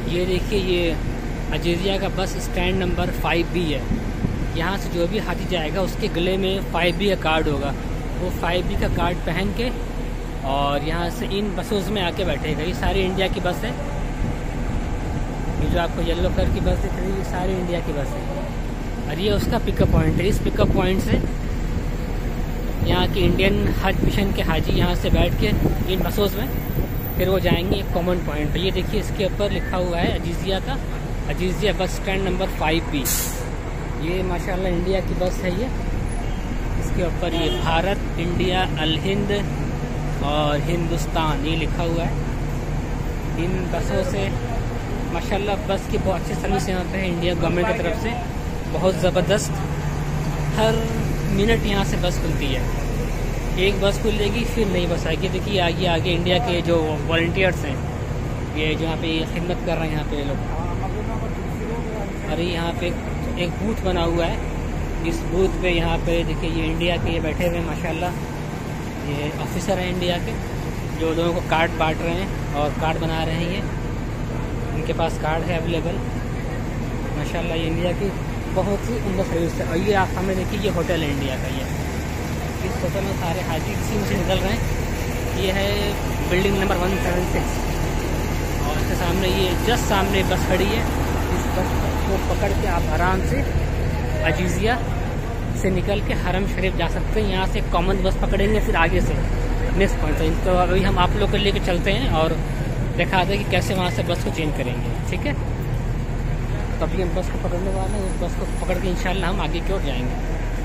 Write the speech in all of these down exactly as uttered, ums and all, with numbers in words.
ये देखिए, ये अजीजिया का bus stand number five B है। यहाँ से जो भी हाथी जाएगा उसके गले में फाइव बी का कार्ड होगा। वो फाइव बी का कार्ड पहन के और यहाँ से इन बसों में आके बैठेगा। ये सारी इंडिया की बस है। ये जो आपको येलो कलर की बस दिख रही है, ये सारी इंडिया की बस है। और ये उसका पिकअप पॉइंट है। इस पिकअप पॉइंट से यहाँ के इंडियन हज मिशन के हाजी यहाँ से बैठ के इन बसों में फिर वो जाएंगे एक कॉमन पॉइंट पे। ये देखिए, इसके ऊपर लिखा हुआ है अजीजिया का, Azizia bus stand number five B. ये माशाल्लाह इंडिया की बस है। ये इसके ऊपर ये भारत, इंडिया, अल हिंद और हिंदुस्तान ये लिखा हुआ है। इन बसों से माशाल्लाह बस की बहुत अच्छी सर्विस यहाँ पे है इंडिया गवर्नमेंट की तरफ से, बहुत ज़बरदस्त। हर मिनट यहाँ से बस खुलती है। एक बस खुलेगी फिर नई बस आएगी। देखिए आगे आगे इंडिया के जो वॉलंटियर्स हैं, ये जो यहाँ पे खिदमत कर रहे हैं यहाँ पे लोग। अरे यहाँ पे एक बूथ बना हुआ है। इस बूथ पे यहाँ पे देखिए ये इंडिया के ये बैठे हुए हैं माशाल्लाह। ये ऑफिसर हैं इंडिया के जो लोगों को कार्ड बांट रहे हैं और कार्ड बना रहे हैं। ये इनके पास कार्ड है अवेलेबल माशाल्लाह। ये इंडिया की बहुत ही उम्दा सर्विस है। और ये आप सामने देखिए, ये होटल है इंडिया का। ये इस होटल में सारे हाजी इसी में से निकल रहे हैं। ये है building number one seven six और इसके सामने ये जस्ट सामने बस खड़ी है। इस बस को पकड़ के आप आराम से अजीजिया से निकल के हरम शरीफ जा सकते हैं। यहाँ से कॉमन बस पकड़ेंगे फिर आगे से नेक्स्ट पॉइंट है। तो अभी हम आप लोग को लेकर चलते हैं और दिखाते हैं कि कैसे वहाँ से बस को चेंज करेंगे। ठीक है, तो अभी हम बस को पकड़ने वाले हैं। उस बस को पकड़ के इंशाल्लाह हम आगे की ओर जाएंगे।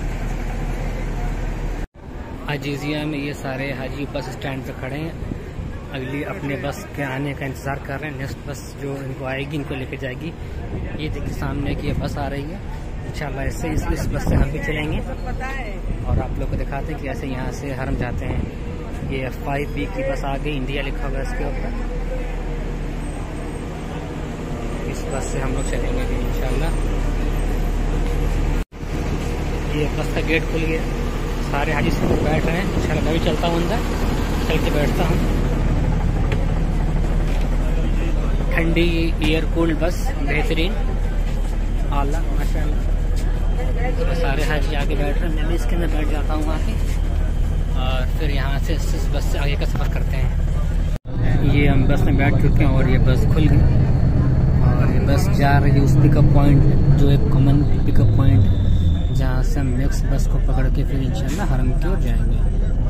अजीजिया में ये सारे हाजी बस स्टैंड पे खड़े हैं। अगली अपने बस के आने का इंतज़ार कर रहे हैं। नेक्स्ट बस जो इनको आएगी इनको लेके जाएगी। ये देखिए सामने की ये बस आ रही है। इंशाल्लाह इससे इस, इस बस से हम भी चलेंगे और आप लोग को दिखाते हैं कि ऐसे यहाँ से हरम जाते हैं। ये फाइव बी की बस आ गई, इंडिया लिखा हुआ है इसके ऊपर। इस बस से हम लोग चलेंगे भी इंशाल्लाह। ये बस का गेट खुल गया, सारे हाजी सब बैठ रहे हैं। इंशाल्लाह मैं भी चलता हूँ अंदर, चल के बैठता हूँ। ठंडी एयर कूल्ड बस, बेहतरीन, आला माशाल्लाह। तो सारे हाजी आगे बैठ रहे हैं, मैं भी इसके अंदर बैठ जाता हूँ आके और फिर यहाँ से इस बस से आगे का सफ़र करते हैं। ये हम बस में बैठ चुके हैं और ये बस खुल गई और ये बस जा रही है उस पिकअप पॉइंट, जो एक कॉमन पिकअप पॉइंट, जहाँ से हम नेक्स्ट बस को पकड़ के फिर इंशाल्लाह हरम की ओर जाएंगे।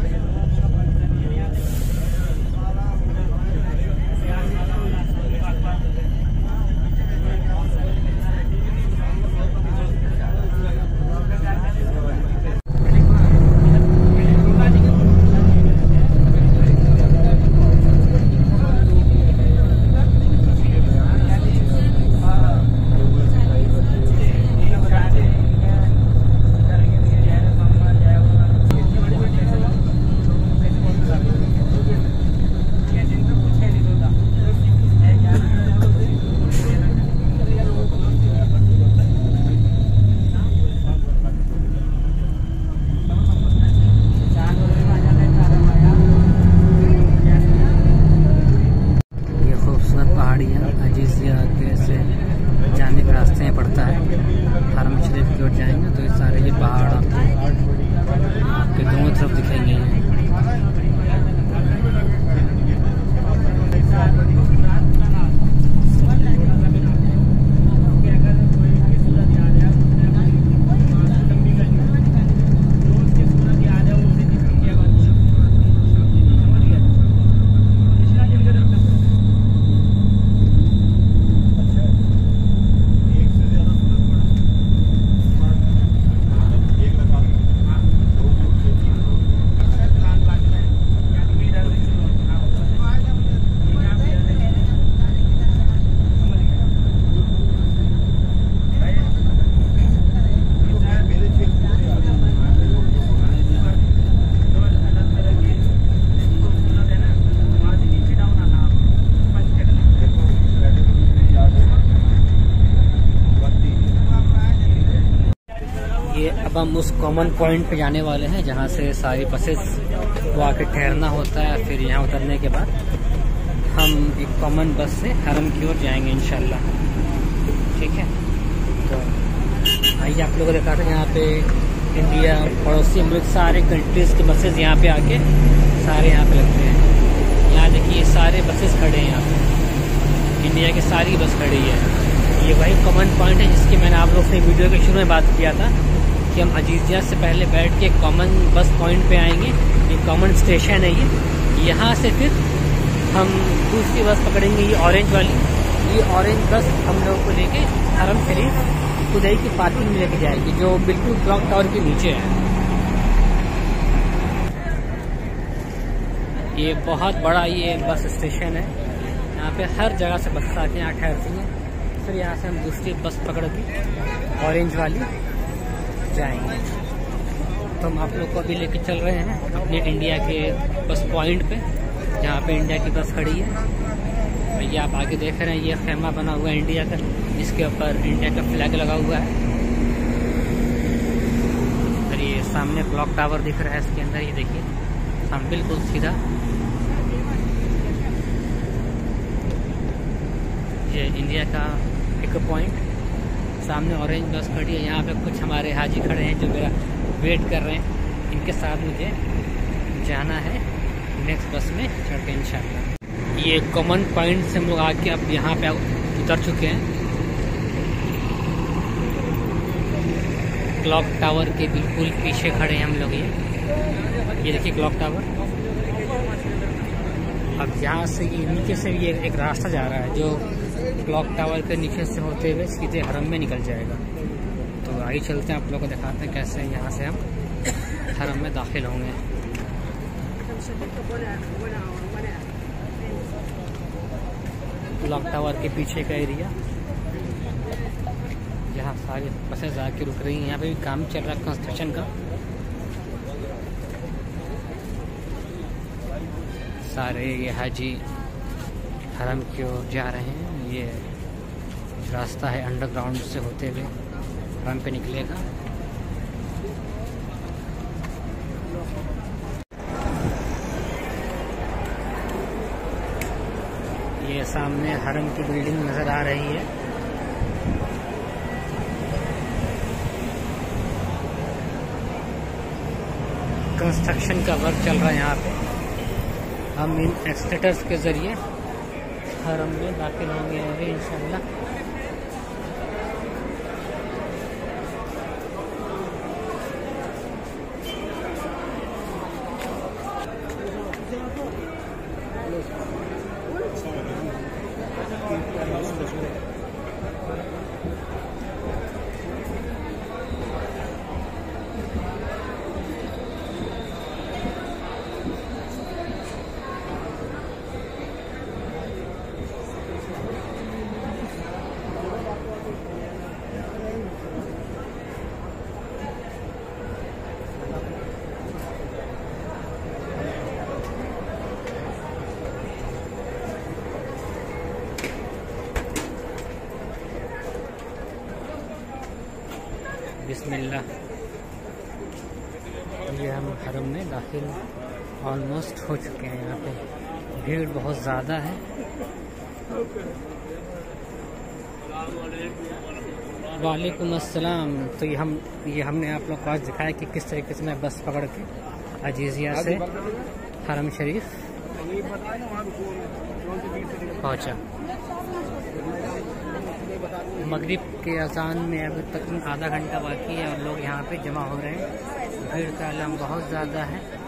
अजीजिया के से जाने के रास्ते में पड़ता है। हरम शरीफ की ओर जाएंगे तो ये सारे ये पहाड़ आपके दोनों तरफ दिखेंगे। अब हम उस कॉमन पॉइंट पे जाने वाले हैं जहाँ से सारी बसेस को आके ठहरना होता है। फिर यहाँ उतरने के बाद हम एक कॉमन बस से हरम की ओर जाएंगे इंशाल्लाह। ठीक है, तो आइए आप लोगों को दिखाते हैं यहाँ पे इंडिया, पड़ोसी मुल्क, सारे कंट्रीज़ के बसेस यहाँ पे आके सारे यहाँ पे लगते हैं। यहाँ देखिए सारे बसेस खड़े हैं, यहाँ पे इंडिया की सारी बस खड़ी है। ये वही कॉमन पॉइंट है जिसकी मैंने आप लोगों से वीडियो के शुरू में बात किया था कि हम अजीजिया से पहले बैठ के कॉमन बस पॉइंट पे आएंगे। ये कॉमन स्टेशन है, ये यहाँ से फिर हम दूसरी बस पकड़ेंगे, ये ऑरेंज वाली। ये ऑरेंज बस हम लोगों को लेके हरम शरीफ खुदाई की पार्किंग में लेके जाएगी, जो बिल्कुल क्लॉक टावर के नीचे है। ये बहुत बड़ा ये बस स्टेशन है, यहाँ पे हर जगह से बस आके यहाँ ठहरती हैं। फिर यहाँ से हम दूसरी बस पकड़ के ऑरेंज वाली जाएंगे। तो हम आप लोग को अभी लेके चल रहे हैं अपने इंडिया के बस पॉइंट पे, जहाँ पे इंडिया की बस खड़ी है। ये आप आगे देख रहे हैं, ये खेमा बना हुआ है इंडिया का, जिसके ऊपर इंडिया का फ्लैग लगा हुआ है। और ये सामने क्लॉक टावर दिख रहा है इसके अंदर, ये देखिए हम बिल्कुल सीधा। ये इंडिया का पिक पॉइंट, सामने ऑरेंज बस खड़ी है। यहाँ पे कुछ हमारे हाजी खड़े हैं जो मेरा वेट कर रहे हैं, इनके साथ मुझे जाना है नेक्स्ट बस में चढ़ के इंशाल्लाह। ये कॉमन पॉइंट से हम लोग आके अब यहाँ पे उतर चुके हैं। क्लॉक टावर के बिल्कुल पीछे खड़े हैं हम लोग। ये ये देखिए क्लॉक टावर। अब यहाँ से ये नीचे से ये एक रास्ता जा रहा है जो क्लॉक टावर के नीचे से होते हुए सीधे हरम में निकल जाएगा। तो आगे चलते हैं, आप लोगों को दिखाते हैं कैसे यहाँ से हम हरम में दाखिल होंगे। क्लॉक टावर के पीछे का एरिया, यहाँ सारी बसें आके रुक रही हैं। यहाँ पे भी काम चल रहा है कंस्ट्रक्शन का। सारे ये हाजी हरम की ओर जा रहे हैं। ये रास्ता है अंडरग्राउंड से होते हुए हरम पे निकलेगा। ये सामने हरम की बिल्डिंग नजर आ रही है। कंस्ट्रक्शन का वर्क चल रहा है यहाँ पे। हम इन एक्सलेटर्स के जरिए हरम में दाखिल होंगे इंशाल्लाह। बिस्मिल्लाह। ये हम हरम में दाखिल ऑलमोस्ट हो चुके हैं। यहाँ पे भीड़ बहुत ज़्यादा है। वालेकुम अस्सलाम। तो ये हम ये हमने आप लोग को आज दिखाया कि किस तरीके से मैं बस पकड़ के अजीजिया से हरम शरीफ पहुँचा। मगरिब के अजान में अभी तक आधा घंटा बाकी है और लोग यहाँ पे जमा हो रहे हैं। भीड़ का आलम बहुत ज़्यादा है।